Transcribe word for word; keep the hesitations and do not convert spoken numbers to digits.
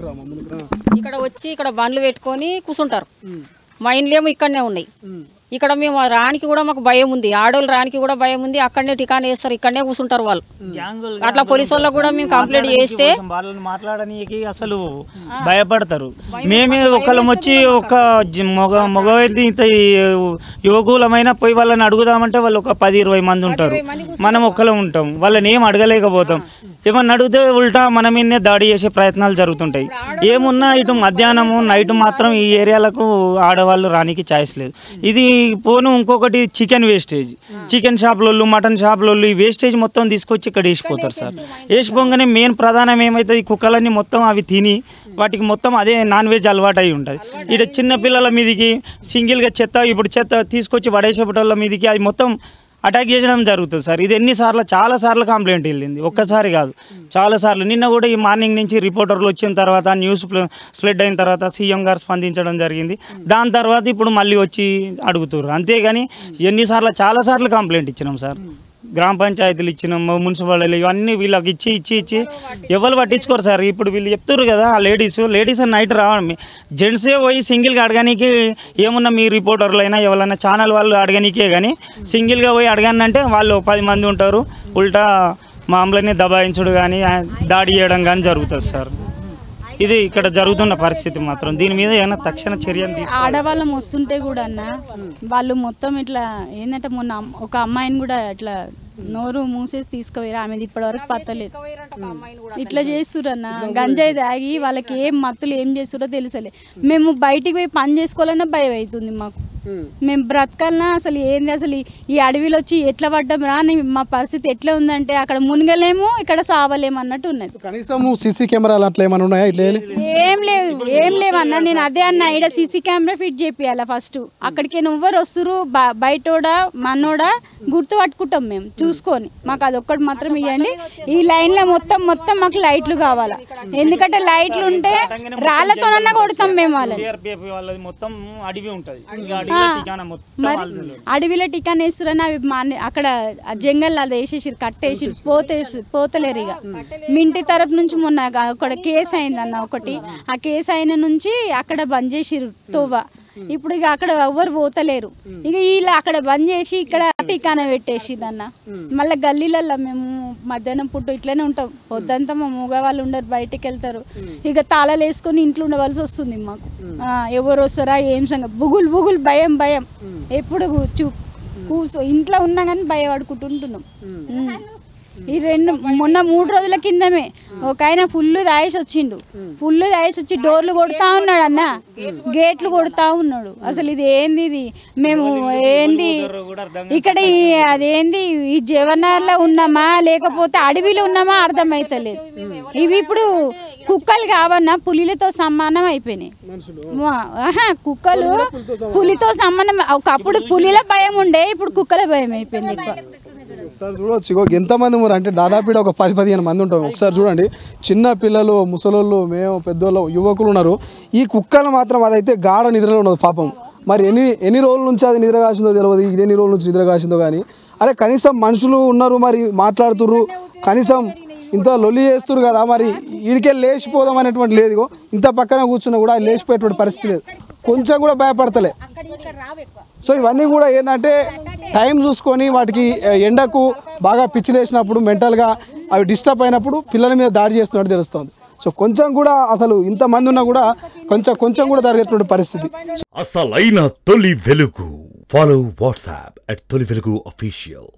ఇక్కడ వచ్చి ఇక్కడ బండ్లు పెట్టుకొని కూర్చుంటారు. మా ఇండ్లేమో ఇక్కడనే ఉన్నాయి. ఇక్కడ మేము రానికి కూడా మాకు భయం ఉంది. ఆడోళ్ళు రానికి కూడా భయం ఉంది. అక్కడనే టికాన్ వేస్తారు, ఇక్కడనే కూర్చుంటారు వాళ్ళు. అట్లా పోలీసు వాళ్ళకు కూడా మేము కంప్లైంట్ చేస్తే మాట్లాడడానికి అసలు భయపడతారు. మేమే ఒకళ్ళం వచ్చి ఒక మగ మగవైతే ఇంత యువకులమైన పోయి వాళ్ళని అడుగుదామంటే వాళ్ళు ఒక పది ఇరవై మంది ఉంటారు. మనం ఒక్కళ్ళం ఉంటాం, వాళ్ళని ఏం అడగలేకపోతాం. ఏమన్నా అడిగితే ఉల్టా మన మీదనే దాడి చేసే ప్రయత్నాలు జరుగుతుంటాయి. ఏమున్నా ఇటు మధ్యాహ్నము నైట్ మాత్రం ఈ ఏరియాలకు ఆడవాళ్ళు రానికి ఛాయిస్ లేదు. ఇది పోను ఇంకొకటి చికెన్ వేస్టేజ్, చికెన్ షాపులలో మటన్ షాపులలో ఈ వేస్టేజ్ మొత్తం తీసుకొచ్చి ఇక్కడ వేసిపోతారు సార్. వేసిపోగానే మెయిన్ ప్రధానం ఏమవుతుంది, ఈ కుక్కలన్నీ మొత్తం అవి తిని వాటికి మొత్తం అదే నాన్ వెజ్ అలవాటు అయి ఉంటుంది. ఇటు చిన్న పిల్లల మీదకి సింగిల్గా చెత్త ఇప్పుడు చెత్త తీసుకొచ్చి పడేసేపటోళ్ళ మీదకి అది మొత్తం అటాక్ చేయడం జరుగుతుంది సార్. ఇది ఎన్నిసార్లు చాలా సార్లు కంప్లైంట్ వెళ్ళింది, ఒక్కసారి కాదు చాలాసార్లు. నిన్న కూడా ఈ మార్నింగ్ నుంచి రిపోర్టర్లు వచ్చిన తర్వాత న్యూస్ స్ప్రెడ్ అయిన తర్వాత సీఎం గారు స్పందించడం జరిగింది. దాని తర్వాత ఇప్పుడు మళ్ళీ వచ్చి అడుగుతున్నారు. అంతేగాని ఎన్నిసార్లు చాలాసార్లు కంప్లైంట్ ఇచ్చినాం సార్. గ్రామ పంచాయతీలు ఇచ్చినాం, మున్సిపాలిటీలు ఇవన్నీ వీళ్ళకి ఇచ్చి ఇచ్చి ఇచ్చి ఎవరు పట్టించుకోరు సార్. ఇప్పుడు వీళ్ళు చెప్తారు కదా లేడీస్ లేడీస్ నైట్ రావడం, జెంట్సే పోయి సింగిల్గా అడగడానికి ఏమున్నా మీ రిపోర్టర్లు అయినా ఎవరైనా ఛానల్ వాళ్ళు అడగనికే కానీ సింగిల్గా పోయి అడగానంటే వాళ్ళు పది మంది ఉంటారు. ఉల్టా మామూలుని దబాయించడం కానీ దాడి చేయడం కానీ జరుగుతుంది సార్. ఇది ఇక్కడ జరుగుతున్న పరిస్థితి మాత్రం. దీని మీద ఏమైనా తక్షణ చర్యలు ఆడవాళ్ళం వస్తుంటే కూడా అన్న వాళ్ళు మొత్తం ఇట్లా ఏంటంటే మొన్న ఒక అమ్మాయిని కూడా ఇట్లా నోరు మూసేసి తీసుకుపోయారు. ఆమెది ఇప్పటి వరకు పత్తలేదు. ఇట్లా చేస్తుర్రు అన్న, గంజాయి తాగి వాళ్ళకి ఏం మత్తులు ఏం చేస్తురో తెలుసలే. మేము బయటికి పోయి పని చేసుకోవాలన్నా భయం అవుతుంది మాకు. మేము బ్రతకాలన్నా అసలు ఏంది, అసలు ఈ అడవిలో వచ్చి ఎట్లా పడ్డాం రా అని మా పరిస్థితి ఎట్లా ఉందంటే అక్కడ మునగలేము, ఇక్కడ సావలేము అన్నట్టు ఉన్నది. కనీసం సీసీ కెమెరాలు అట్లా ఏమైనా ఉన్నాయా? ఇట్లా ఏం లేదు, ఏం లేవన్నా. నేను అదే అన్న, ఇక్కడ సీసీ కెమెరా ఫిట్ చేపియాలా ఫస్ట్. అక్కడికి ఎవ్వరు వస్తురు బయటోడా మనోడా గుర్తు పట్టుకుంటాం మేము చూసుకొని. మాకు అది ఒక్కటి మాత్రం ఇవ్వండి. ఈ లైన్ లో మొత్తం మొత్తం మాకు లైట్లు కావాలా. ఎందుకంటే లైట్లు ఉంటే రాళ్లతోనన్నా కొడతాం మేము వాళ్ళని. అడవిలో టికాన్ వేస్తురని అవి అక్కడ జంగల్ అది వేసేసి కట్టేసి పోతే పోతలేరు. ఇక మింటి తరపు నుంచి మొన్న అక్కడ కేసు అయిందన్న ఒకటి. ఆ కేసు అయిన నుంచి అక్కడ బంద్ చేసిరు తోవ. ఇప్పుడు ఇక అక్కడ ఎవ్వరు పోతలేరు. ఇక ఇలా అక్కడ బంద్ చేసి ఇక్కడ టికానా పెట్టేసి అన్న. మళ్ళీ గల్లీలల్లో మేము మధ్యాహ్నం పుట్టు ఇట్లనే ఉంటాం. పొద్దంతా మా మగవాళ్ళు ఉండరు, బయటికి వెళ్తారు. ఇక తాళాలు వేసుకొని ఇంట్లో ఉండవలసి వస్తుంది మాకు. ఎవరు వస్తారా ఏం సంగతి, బుగులు బుగులు భయం భయం. ఎప్పుడు చూ కూర్చో ఇంట్లో ఉన్నా కానీ భయపడుకుంటుంటున్నాం. ఈ రెండు మొన్న మూడు రోజుల కిందమే ఒక ఆయన ఫుల్ తాగేసి వచ్చిండు. ఫుల్ తాగేసి వచ్చి డోర్లు కొడతా ఉన్నాడు అన్న, గేట్లు కొడతా ఉన్నాడు. అసలు ఇది ఏంది, ఇది మేము ఏంది ఇక్కడ అదేంది ఈ జవనార్లో ఉన్నామా లేకపోతే అడవిలో ఉన్నామా అర్థమైతలేదు. ఇవి ఇప్పుడు కుక్కలు కావన్నా పులిలతో సమానం అయిపోయినాయి. కుక్కలు పులితో సమానం. ఒకప్పుడు పులిల భయం ఉండే, ఇప్పుడు కుక్కల భయం అయిపోయింది ఎక్కువ. ఒకసారి చూడవచ్చు ఎంతమంది ఉన్నారు అంటే దాదాపు ఒక పది పదిహేను మంది ఉంటాం. ఒకసారి చూడండి, చిన్న పిల్లలు, ముసలోళ్ళు, మేము పెద్దోళ్ళు, యువకులు ఉన్నారు. ఈ కుక్కలు మాత్రం అదైతే గాఢ నిద్రలో ఉన్నది పాపం. మరి ఎన్ని ఎన్ని రోజుల నుంచి అది నిద్ర కాసిందో తెలియదు, ఇది ఎన్ని రోజుల నుంచి నిద్ర కాసిందో కానీ. అరే కనీసం మనుషులు ఉన్నారు, మరి మాట్లాడుతుర్రు, కనీసం ఇంత లొల్లి చేస్తున్నారు కదా, మరి వీడికే లేచిపోదాం అనేటువంటి లేదు. ఇంత పక్కన కూర్చున్నా కూడా లేచిపోయేటువంటి పరిస్థితి లేదు, కొంచెం కూడా భయపడతలే. సో ఇవన్నీ కూడా ఏంటంటే టైం చూసుకొని వాటికి ఎండకు బాగా పిచ్చిలేసినప్పుడు మెంటల్గా అవి డిస్టర్బ్ అయినప్పుడు పిల్లల మీద దాడి చేస్తున్నట్టు తెలుస్తుంది. సో కొంచెం కూడా అసలు ఇంతమంది ఉన్నా కూడా కొంచెం కొంచెం కూడా జరిగేటువంటి పరిస్థితి. అసలైన తొలి వెలుగు. ఫాలో వాట్సాప్ అట్ తొలి వెలుగు అఫీషియల్.